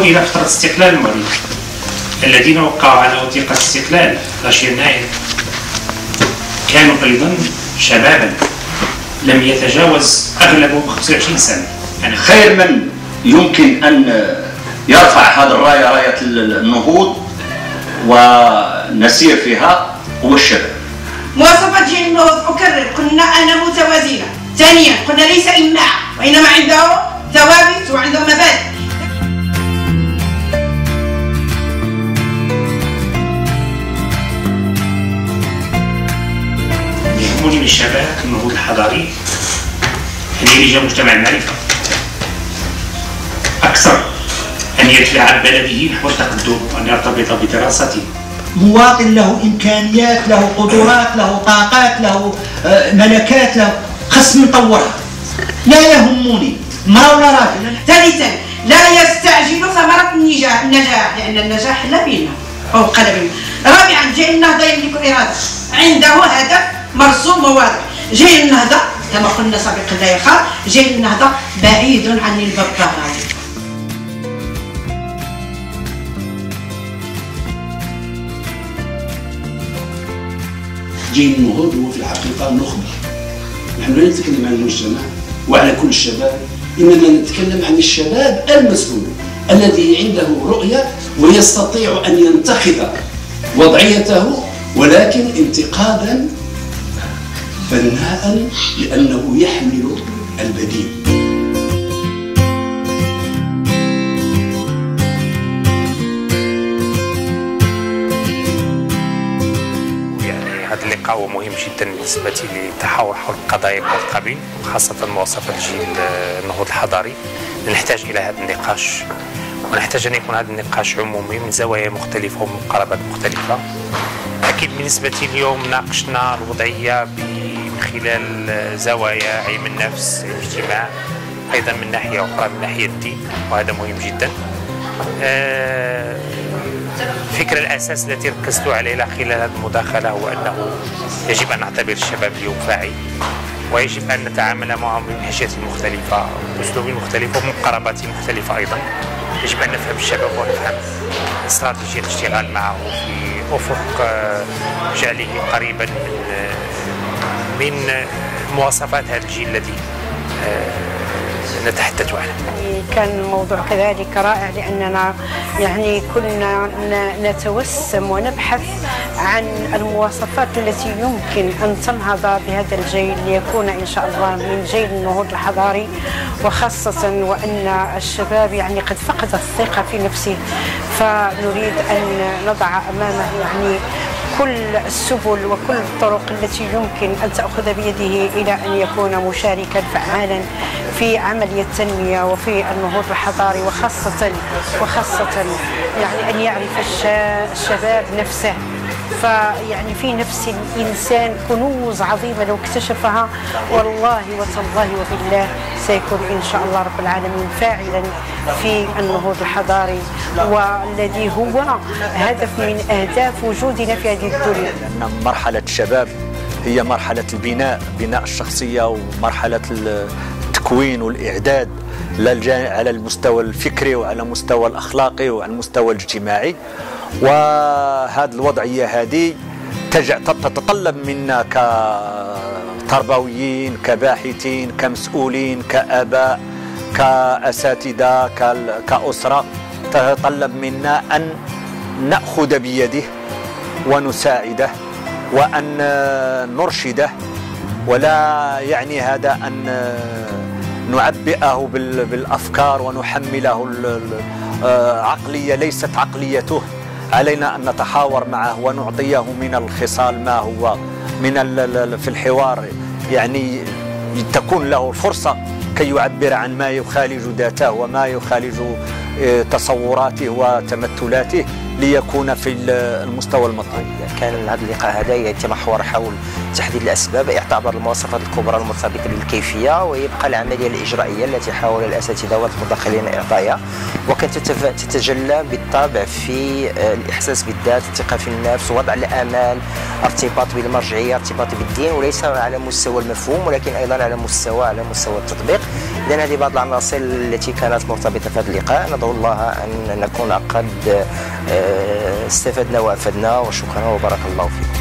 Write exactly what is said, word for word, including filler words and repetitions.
نعود إلى فترة استقلال المغرب. الذين وقعوا على وثيقة الاستقلال عشرة يناير كانوا أيضا شبابا لم يتجاوز أغلبهم خمسة وعشرين سنة. يعني خير من يمكن أن يرفع هذا الراية، راية النهوض ونسير فيها، هو الشباب. مواصفات جيل النهوض أكرر، قلنا أنا متوازنة. ثانيا قلنا ليس إماع، وإنما عنده ثوابت وعنده مبادئ. يهمني من الشباب النهوض الحضاري أن يلج مجتمع المعرفة أكثر، أن يدفع بلده نحو التقدم وأن يرتبط بدراسته. مواطن له إمكانيات، له قدرات، له طاقات، له ملكات، له خص نطورها. لا يهمني ما ولا راجل. ثالثا لا يستعجل ثمرة النجاح النجاح لأن النجاح لا بينا فوق قلبنا. رابعا جيل النهضة يملك إرادة، عنده هدف مرسوم وواضح. جيل النهضة كما قلنا سابقا لا يخاف، جيل النهضة بعيد عن الببغاء. جيل النهوض هو في الحقيقة نخبة. نحن لا نتكلم عن المجتمع وعلى كل الشباب، إنما نتكلم عن الشباب المسؤول الذي عنده رؤية ويستطيع أن ينتقد وضعيته، ولكن انتقادا بناء لأنه يحمل البديل. هذا اللقاء هو مهم جدا بالنسبة للتحاور حول القضايا بهذا القبيل، وخاصة مواصفات جيل النهوض الحضاري. نحتاج إلى هذا النقاش، ونحتاج أن يكون هذا النقاش عمومي من زوايا مختلفة ومن قرابات مختلفة. أكيد بالنسبة اليوم ناقشنا الوضعية من خلال زوايا علم النفس، الاجتماع، أيضا من ناحية أخرى من ناحية الدين، وهذا مهم جدا. أه الفكرة الأساس التي ركزت عليها خلال هذه المداخلة هو أنه يجب أن نعتبر الشباب اليوم فاعل، ويجب أن نتعامل معهم بلهجات مختلفة وأسلوب مختلف ومن قرابات مختلفة. أيضا يجب أن نفهم الشباب ونفهم استراتيجية الاشتغال معه في أفق جعله قريبا من من مواصفات هذا الجيل الذي نتحدث عنه. كان الموضوع كذلك رائع لأننا يعني كنا نتوسم ونبحث عن المواصفات التي يمكن أن تنهض بهذا الجيل ليكون إن شاء الله من جيل النهوض الحضاري، وخاصة وأن الشباب يعني قد فقد الثقة في نفسه، فنريد أن نضع أمامه يعني كل السبل وكل الطرق التي يمكن أن تأخذ بيده إلى أن يكون مشاركا فعالا في عملية التنمية وفي النهوض الحضاري، وخاصة وخاصة يعني أن يعرف الشباب نفسه. فيعني في نفس الإنسان كنوز عظيمة لو اكتشفها والله وتالله وبالله سيكون إن شاء الله رب العالمين فاعلا في النهوض الحضاري، والذي هو هدف من أهداف وجودنا في هذه الدنيا. مرحلة الشباب هي مرحلة البناء، بناء الشخصية ومرحلة التكوين والإعداد على المستوى الفكري وعلى المستوى الأخلاقي وعلى المستوى الاجتماعي. وهذه الوضعية هذه تتطلب منا كتربويين، كباحثين، كمسؤولين، كآباء، كأساتذة، كأسرة، تتطلب منا أن نأخذ بيده ونساعده وأن نرشده، ولا يعني هذا أن نعبئه بالأفكار ونحمله عقلية ليست عقليته. علينا أن نتحاور معه ونعطيه من الخصال ما هو من في الحوار، يعني تكون له الفرصة كي يعبر عن ما يخالج ذاته وما يخالج تصوراته وتمثلاته، ليكون في المستوى المطلوب. كان هذا اللقاء هذا يتمحور حول تحديد الاسباب، اعطاء بعض المواصفات الكبرى المرتبطه بالكيفيه، ويبقى العمليه الاجرائيه التي حاول الاساتذه والمدخلين اعطائها، وكانت تتجلى بالطبع في الاحساس بالذات، الثقه في النفس، وضع الامال، ارتباط بالمرجعيه، ارتباط بالدين، وليس على مستوى المفهوم ولكن ايضا على مستوى على مستوى التطبيق. اذا هذه بعض العناصر التي كانت مرتبطه في هذا اللقاء، ندعو الله ان نكون قد استفدنا وافدنا، وشكرا وبارك الله فيكم.